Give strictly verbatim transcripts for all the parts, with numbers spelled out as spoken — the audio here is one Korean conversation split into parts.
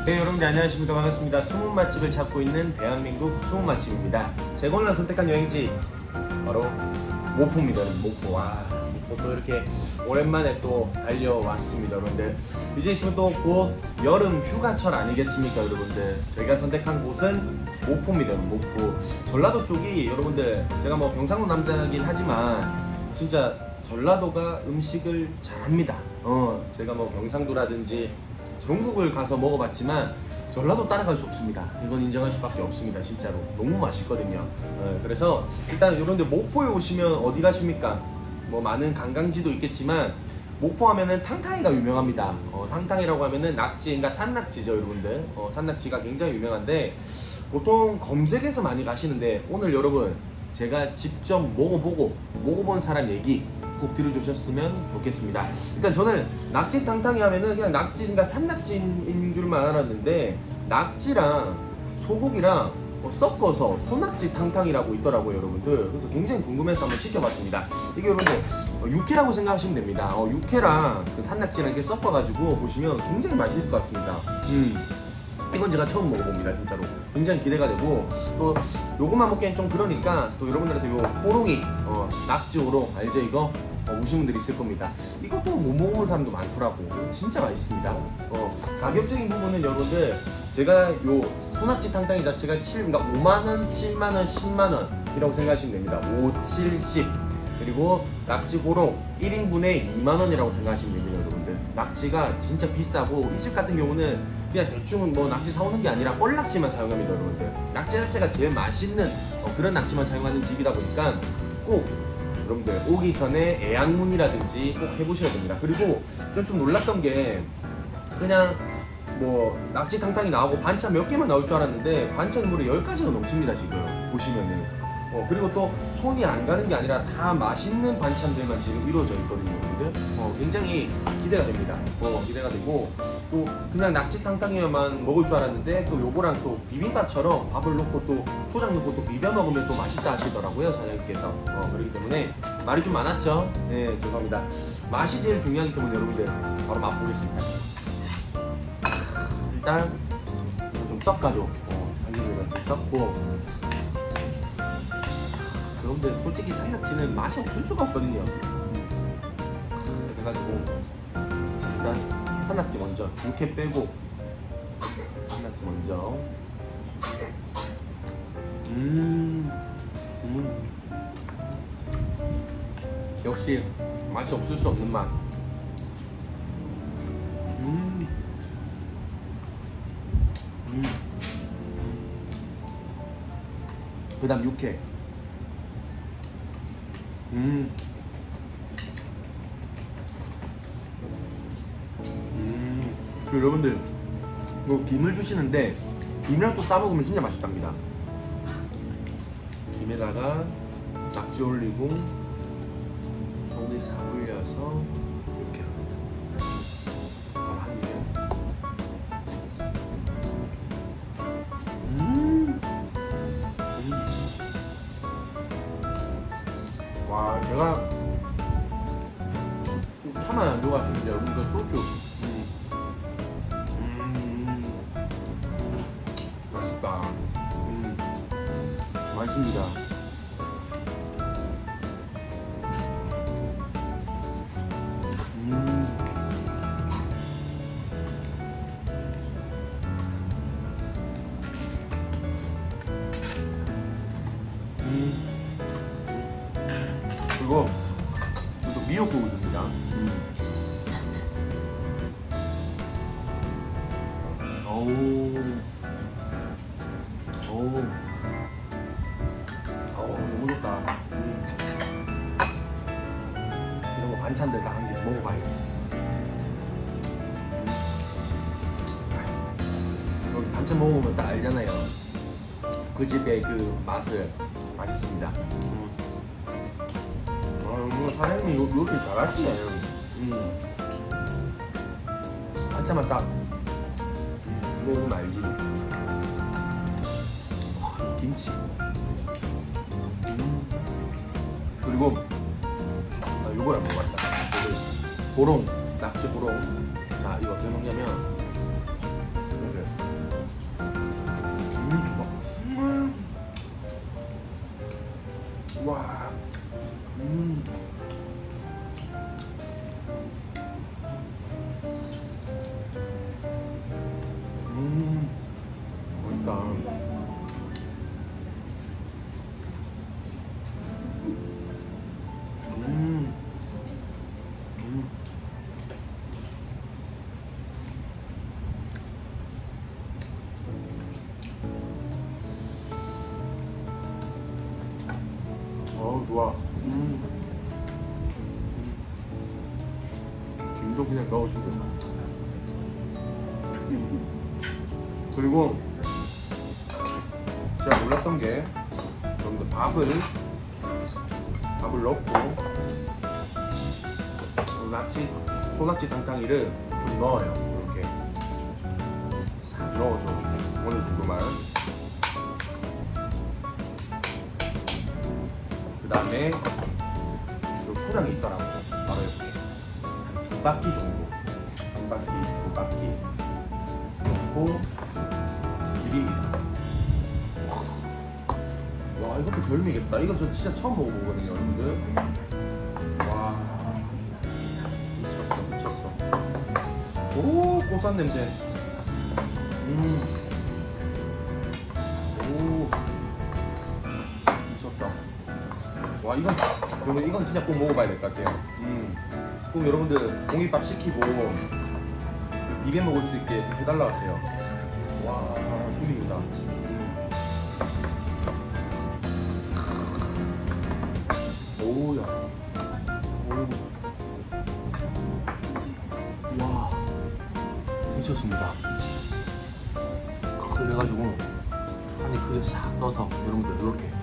네, 여러분들 안녕하십니까. 반갑습니다. 숨은 맛집을 찾고 있는 대한민국 숨은 맛집입니다. 제가 오늘 선택한 여행지 바로 목포입니다. 목포. 와, 목포 또 이렇게 오랜만에 또 달려왔습니다. 여러분들 이제 있으면 또 곧 여름 휴가철 아니겠습니까? 여러분들 저희가 선택한 곳은 목포입니다. 목포 전라도 쪽이 여러분들 제가 뭐 경상도 남자이긴 하지만 진짜 전라도가 음식을 잘합니다. 어, 제가 뭐 경상도라든지 전국을 가서 먹어봤지만 전라도 따라갈 수 없습니다. 이건 인정할 수밖에 없습니다. 진짜로 너무 맛있거든요. 어, 그래서 일단 여러분들 목포에 오시면 어디 가십니까? 뭐 많은 관광지도 있겠지만 목포 하면은 탕탕이가 유명합니다. 어, 탕탕이라고 하면은 낙지, 그러니까 산낙지죠, 여러분들. 어, 산낙지가 굉장히 유명한데 보통 검색해서 많이 가시는데 오늘 여러분 제가 직접 먹어보고 먹어본 사람 얘기 꼭 들어주셨으면 좋겠습니다. 일단 저는 낙지 탕탕이 하면은 그냥 낙지, 그러니까 산낙지인 줄만 알았는데 낙지랑 소고기랑 어, 섞어서 소낙지 탕탕이라고 있더라고요, 여러분들. 그래서 굉장히 궁금해서 한번 시켜봤습니다. 이게 여러분들 어, 육회라고 생각하시면 됩니다. 어, 육회랑 그 산낙지랑 이렇게 섞어가지고 보시면 굉장히 맛있을 것 같습니다. 음. 이건 제가 처음 먹어봅니다. 진짜로 굉장히 기대가 되고, 또 요것만 먹기엔 좀 그러니까 또 여러분들한테 요 호롱이, 어, 낙지 호롱 알죠? 이거 어, 오신 분들이 있을 겁니다. 이것도 못 먹어본 사람도 많더라고. 진짜 맛있습니다. 어, 가격적인 부분은 여러분들 제가 요 소낙지 탕탕이 자체가 칠, 그러니까 오만 원, 칠만 원, 십만 원이라고 생각하시면 됩니다. 오, 칠, 십. 그리고 낙지 호롱 일 인분에 이만 원이라고 생각하시면 됩니다. 여러분들 낙지가 진짜 비싸고, 이 집 같은 경우는 그냥 대충 뭐 낙지 사오는 게 아니라 뻘낙지만 사용합니다. 여러분들 낙지 자체가 제일 맛있는 어, 그런 낙지만 사용하는 집이다 보니까 꼭 여러분들 오기 전에 예약문이라든지 꼭 해보셔야 됩니다. 그리고 좀, 좀 놀랐던 게 그냥 뭐 낙지 탕탕이 나오고 반찬 몇 개만 나올 줄 알았는데 반찬이 무려 열 가지가 넘습니다. 지금 보시면은. 어, 그리고 또 손이 안 가는 게 아니라 다 맛있는 반찬들만 지금 이루어져 있거든요, 여러분들. 어, 굉장히 기대가 됩니다. 어, 기대가 되고, 또 그냥 낙지 탕탕이만 먹을 줄 알았는데 또 요거랑 또 비빔밥처럼 밥을 넣고 또 초장 넣고 또 비벼 먹으면 또 맛있다 하시더라고요, 사장님께서. 어, 그렇기 때문에 말이 좀 많았죠. 네, 죄송합니다. 맛이 제일 중요하기 때문에 여러분들 바로 맛보겠습니다. 일단 좀 섞어줘. 어, 살리면 좀 섞고. 여러분들 솔직히 산낙지는 맛이 없을 수가 없거든요. 음. 그래가지고 일단 산낙지 먼저 육회 빼고 산낙지 먼저. 음, 음. 역시 맛이 없을 수 없는 맛. 음. 음. 그 다음 육회. 음. 음. 그 여러분들 뭐 김을 주시는데 김이랑 또 싸먹으면 진짜 맛있답니다. 김에다가 낙지 올리고 소고기 싹 올려서 이렇게 한 입에. 음. 음. 와, 제가 차만 안 좋아하시는데 여러분들 소주. 음. 음. 맛있다. 음. 맛있습니다. 음. 음. 그리고 또 미역국을 줍니다. 음. 어우, 어우, 어우, 너무 좋다. 음. 이런 거 반찬들 다 한 개씩 먹어봐야겠다. 음. 반찬 먹어보면 딱 알잖아요. 그 집의 그 맛을. 맛있습니다. 음. 아, 사장님이 요, 요리 잘하시네. 음. 반찬만 딱 먹으면 알지. 와, 김치. 음. 그리고 아, 요걸 안 먹어봤다. 요걸 보롱, 낙지 보롱. 자, 이거 어떻게 먹냐면 이렇게 와. 음. 음. 맛있다. 음. 음. 어우 좋아. 음. 김도 그냥 넣어주고. 그리고 제가 몰랐던 게 여기다 밥을 밥을 넣고 낙지 소낙지 탕탕이를 좀 넣어요. 이렇게 싹 넣어줘. 어느 정도만. 그 다음에 여기 소량이 있더라고. 바로 이렇게 한 두 바퀴 정도, 한 바퀴, 두 바퀴 넣고 비립니다. 와 이것도 별미겠다. 이건 저 진짜 처음 먹어보거든요, 여러분들. 와 미쳤어, 미쳤어. 오 고소한 냄새. 음. 오 미쳤다. 와 이건 여러분 이건 진짜 꼭 먹어봐야 될 것 같아요. 음. 꼭 여러분들 공깃밥 시키고 비벼 먹을 수 있게 해달라 하세요. 와 죽입니다. 오야. 오. 와 미쳤습니다. 그래가지고 안에 그게 싹 떠서 여러분들 이렇게.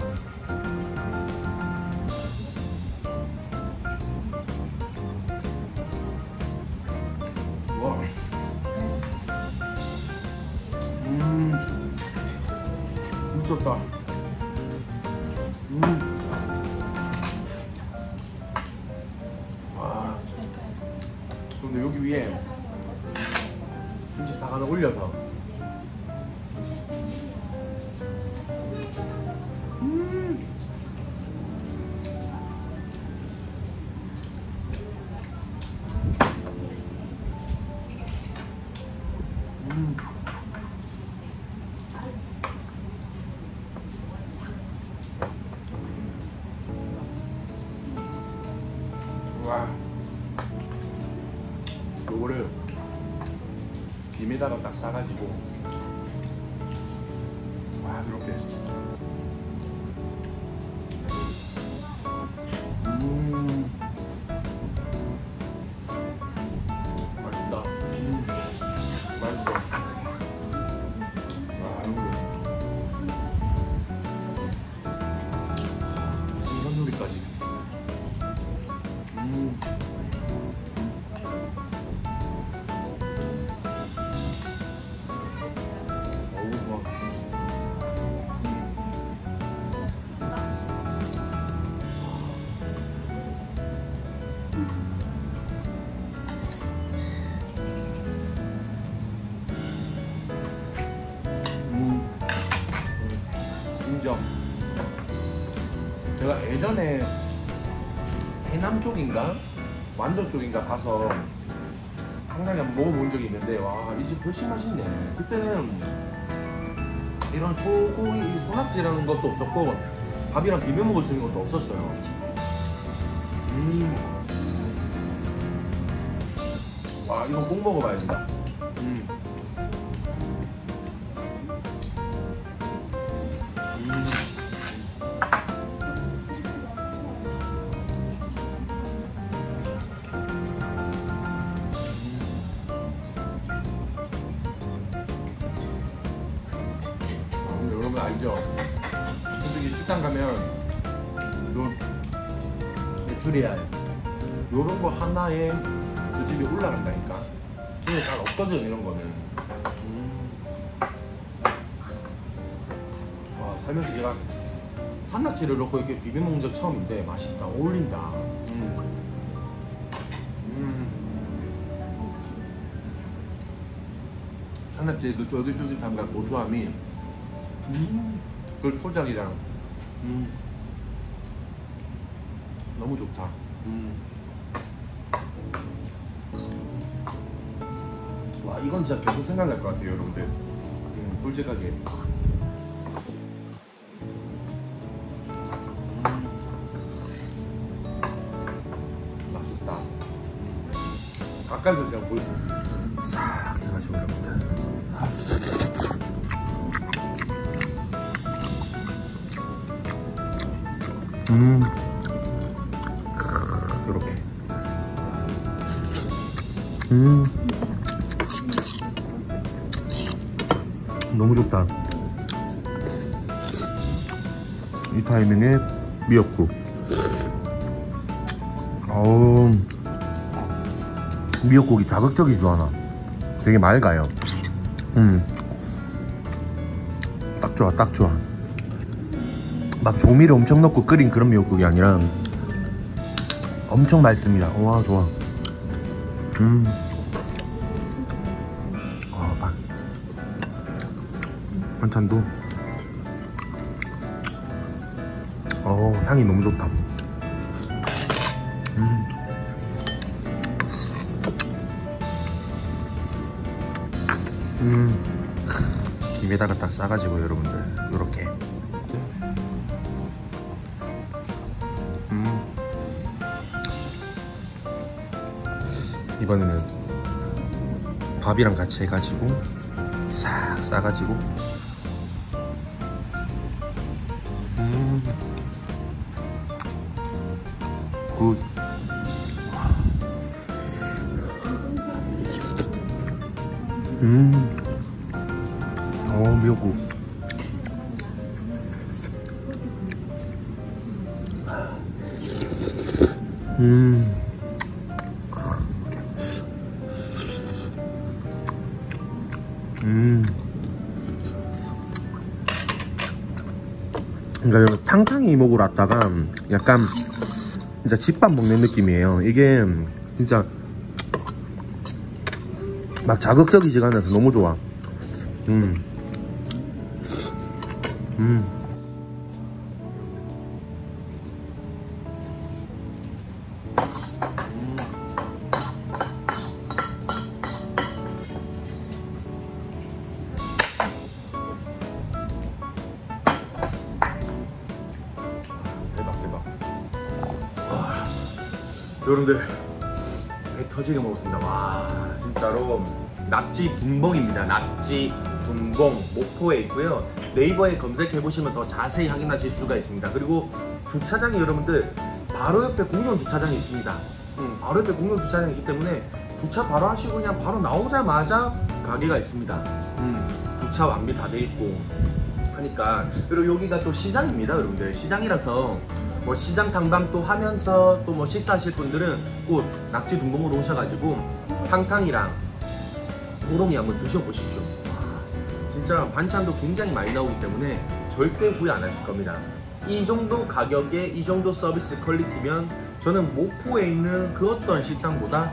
와. 음. 미쳤다. 음. 와. 근데 여기 위에 김치 싹 하나 올려서. 음. 음. 와. 요거를 김에다가 딱 싸가지고 와 이렇게. 음. 맛있다. 음. 맛있어. 와 이거 생선 요리까지. 음. 어우 좋아. 음. 인정. 제가 예전에 해남 쪽인가 완도 쪽인가 가서 한강에 한번 먹어본 적이 있는데 와 이 집 훨씬 맛있네. 그때는 이런 소고기 소낙지라는 것도 없었고 밥이랑 비벼 먹을 수 있는 것도 없었어요. 음. 와 이건 꼭 먹어봐야 된다. 음. 음. 여러분 알죠? 솔직히 식당 가면 요 메추리알 요런 거 하나에 그 집이 올라간다니까. 근데 잘 없거든 이런 거는. 음. 와 살면서 제가 산낙지를 넣고 이렇게 비벼 먹는 적 처음인데 맛있다. 어울린다. 음. 음. 산낙지의 그 쫄깃쫄깃함과 고소함이 음. 그 초장이랑 음. 너무 좋다. 음. 와, 이건 진짜 계속 생각날 것 같아요, 여러분들. 음, 솔직하게. 음. 맛있다. 가까이서 제가 보여드릴게요. 싹 해가지고 여러분들. 음. 요렇게. 음. 너무 좋다. 이 타이밍에 미역국. 어우, 미역국이 자극적이지 않아. 되게 맑아요. 음. 딱 좋아, 딱 좋아. 막 조미료 엄청 넣고 끓인 그런 미역국이 아니라 엄청 맑습니다. 와, 좋아. 음. 어, 반. 반찬도 어, 향이 너무 좋다. 음. 음. 입에다가 딱 싸가지고 여러분들 요렇게. 음. 이번에는 밥이랑 같이 해가지고 싹 싸가지고. 음. 굿. 음. 어, 미역국. 음. 음. 그러니까 여러분, 탕탕이 먹으러 왔다가 약간 진짜 집밥 먹는 느낌이에요. 이게 진짜 막 자극적이지가 않아서 너무 좋아. 음. 음. 대박 대박. 와, 여러분들 배 터지게 먹었습니다. 와, 진짜로 낙지 둔봉입니다. 낙지 둔봉 목포에 있고요. 네이버에 검색해 보시면 더 자세히 확인하실 수가 있습니다. 그리고 주차장이 여러분들 바로 옆에 공용 주차장이 있습니다. 음, 바로 옆에 공용 주차장이 있기 때문에 주차 바로 하시고 그냥 바로 나오자마자 가게가 있습니다. 음, 주차 완비 다 돼 있고 하니까. 그리고 여기가 또 시장입니다, 여러분들. 시장이라서 뭐 시장 탐방도 하면서 또 뭐 식사하실 분들은 꼭 낙지 둔봉으로 오셔가지고 탕탕이랑 호롱이 한번 드셔보십시오. 와, 진짜 반찬도 굉장히 많이 나오기 때문에 절대 후회 안 하실 겁니다. 이 정도 가격에 이 정도 서비스 퀄리티면 저는 목포에 있는 그 어떤 식당보다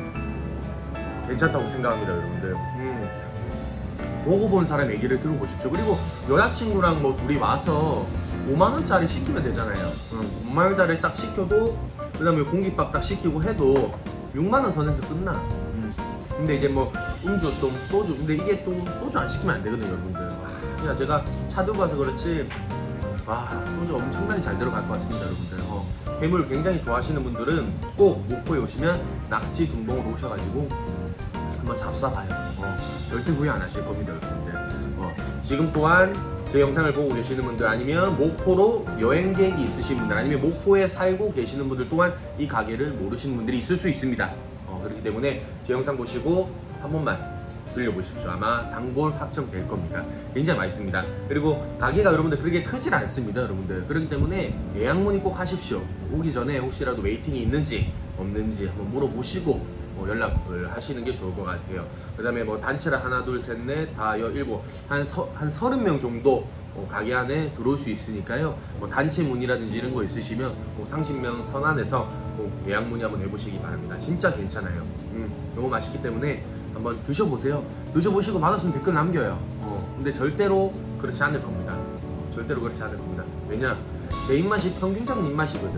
괜찮다고 생각합니다, 여러분들. 음, 먹어본 사람 얘기를 들어보십시오. 그리고 여자친구랑 뭐 둘이 와서 오만 원짜리 시키면 되잖아요. 음, 오만 원짜리 딱 시켜도, 그 다음에 공깃밥 딱 시키고 해도 육만 원 선에서 끝나. 음, 근데 이제 뭐 음주 좀 소주, 근데 이게 또 소주 안 시키면 안 되거든요, 여러분들. 아, 그냥 제가 차 들고 와서 그렇지, 와, 소주 엄청나게 잘 들어갈 것 같습니다, 여러분들. 어, 해물 굉장히 좋아하시는 분들은 꼭 목포에 오시면 낙지 둔봉으로 오셔가지고 한번 잡숴봐요. 어, 절대 후회 안 하실 겁니다, 여러분들. 어, 지금 또한 제 영상을 보고 계시는 분들, 아니면 목포로 여행 계획이 있으신 분들, 아니면 목포에 살고 계시는 분들 또한 이 가게를 모르시는 분들이 있을 수 있습니다. 어, 그렇기 때문에 제 영상 보시고 한 번만 들려보십시오. 아마 단골 확정될 겁니다. 굉장히 맛있습니다. 그리고 가게가 여러분들 그렇게 크질 않습니다, 여러분들. 그렇기 때문에 예약 문의 꼭 하십시오. 오기 전에 혹시라도 웨이팅이 있는지 없는지 한번 물어보시고 뭐 연락을 하시는 게 좋을 것 같아요. 그 다음에 뭐 단체를 하나 둘 셋 넷 다 여 일곱 한, 서, 한 서른 명 정도 어, 가게 안에 들어올 수 있으니까요. 뭐 단체 문의라든지 이런 거 있으시면 뭐 삼십 명 선안에서 뭐 예약 문의 한번 해보시기 바랍니다. 진짜 괜찮아요. 음, 너무 맛있기 때문에 한번 드셔보세요. 드셔보시고 맛없으면 댓글 남겨요. 어, 근데 절대로 그렇지 않을 겁니다. 어, 절대로 그렇지 않을 겁니다. 왜냐, 제 입맛이 평균적인 입맛이거든. 어,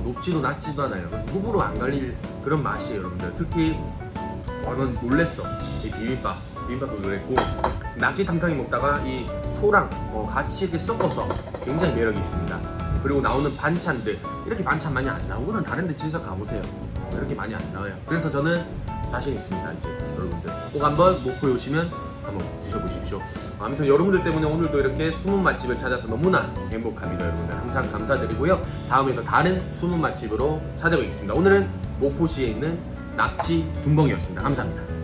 높지도 낮지도 않아요. 그래서 호불호 안 갈릴 그런 맛이에요, 여러분들. 특히 저는 놀랬어. 이 비빔밥, 비빔밥도 놀랬고 낙지탕탕이 먹다가 이 소랑 어, 같이 이렇게 섞어서 굉장히 매력이 있습니다. 그리고 나오는 반찬들, 이렇게 반찬 많이 안 나오거든. 다른 데 진짜 가보세요. 어, 이렇게 많이 안 나와요. 그래서 저는 자신 있습니다. 이제 여러분들 꼭 한번 목포에 오시면 한번 드셔보십시오. 아무튼 여러분들 때문에 오늘도 이렇게 숨은 맛집을 찾아서 너무나 행복합니다. 여러분들 항상 감사드리고요. 다음에도 다른 숨은 맛집으로 찾아뵙겠습니다. 오늘은 목포시에 있는 낙지 둔벙이었습니다. 감사합니다.